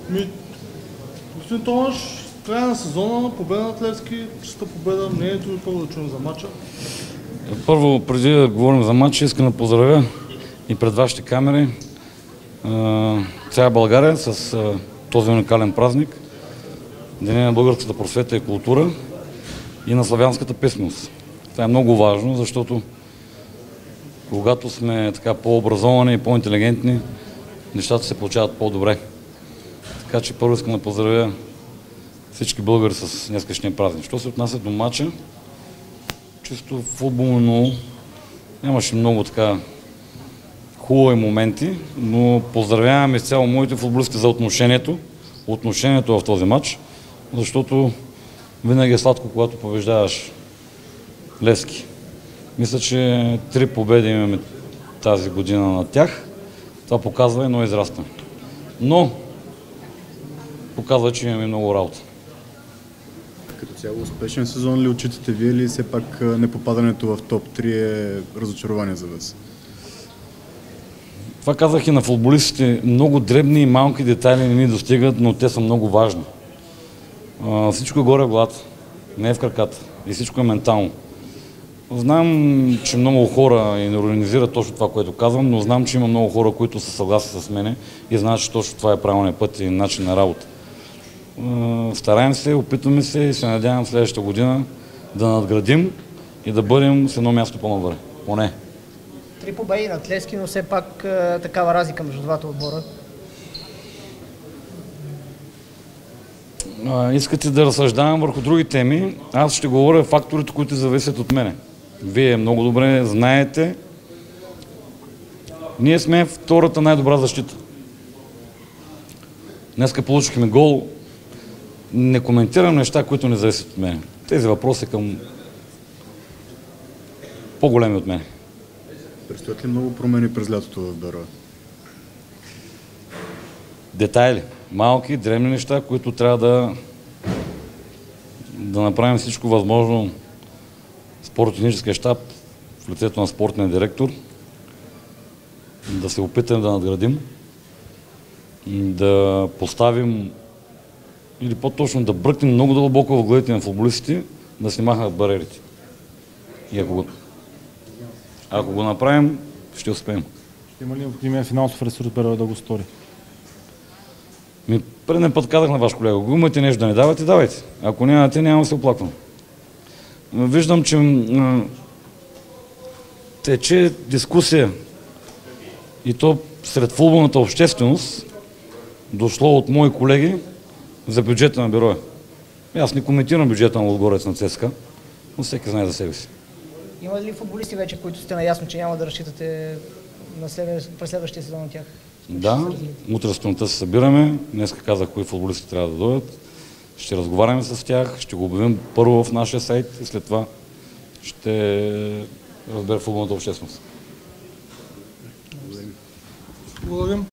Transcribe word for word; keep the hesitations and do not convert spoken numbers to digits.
Ми, господин Томаш, края на сезона, победа на Левски, чиста победа, мнението ви първо да чуем за матча. Първо, преди да говорим за матча, искам да поздравя и пред вашите камери цяла България с този уникален празник, Деня на българската просвета и култура и на славянската писменост. Това е много важно, защото когато сме така по-образовани и по-интелигентни, нещата се получават по-добре. Така че първо искам да поздравя всички българи с днескашния празник. Що се отнася до матча, чисто футболно нямаше много така хубави моменти, но поздравявам изцяло моите футболисти за отношението, отношението в този матч, защото винаги е сладко, когато побеждаваш Левски. Мисля, че три победи имаме тази година на тях. Това показва едно израстване. Но показва, че имаме много работа. Като цяло успешен сезон ли отчитате вие или все пак непопадането в топ три е разочарование за вас? Това казах и на футболистите. Много дребни и малки детайли не ни достигат, но те са много важни. Всичко е горе в главата, не е в краката и всичко е ментално. Знам, че много хора и не организират точно това, което казвам, но знам, че има много хора, които са съгласни с мене и знаят, че точно това е правилният път и начин на работа. Стараем се, опитваме се и се надявам следващата година да надградим и да бъдем с едно място по-нагоре. Поне. Три победи над Левски, но все пак е, такава разлика между двата отбора. А, искате да разсъждавам върху други теми. Аз ще говоря факторите, които зависят от мене. Вие много добре знаете. Ние сме втората най-добра защита. Днеска получихме гол. Не коментирам неща, които не зависят от мене. Тези въпроси към по-големи от мене. Предстоят ли много промени през лятото в Берое? Детайли. Малки, древни неща, които трябва да, да направим всичко възможно. Спортно-техническия щаб в лицето на спортния директор, да се опитаме да надградим, да поставим или по-точно да бръкнем много дълбоко в главите на футболистите, да си махнат бариерите. И ако го, ако го направим, ще успеем. Ще има ли необходимия финансов ресурс Берое да го стори? Ми, преден път казах на ваш колега, ако имате нещо да не давате, давайте. Ако нямате, няма да се оплаквам. Виждам, че м- тече дискусия и то сред футболната общественост, дошло от мои колеги, за бюджета на Берое. Аз не коментирам бюджета на Лудогорец на ЦСКА, но всеки знае за себе си. Има ли футболисти вече, които сте наясно, че няма да разчитате на след... през следващия сезон на тях? Да, утре сутринта се събираме. Днеска казах кои футболисти трябва да дойдат. Ще разговаряме с тях, ще го обявим първо в нашия сайт и след това ще разбере футболната общественост. Благодарим.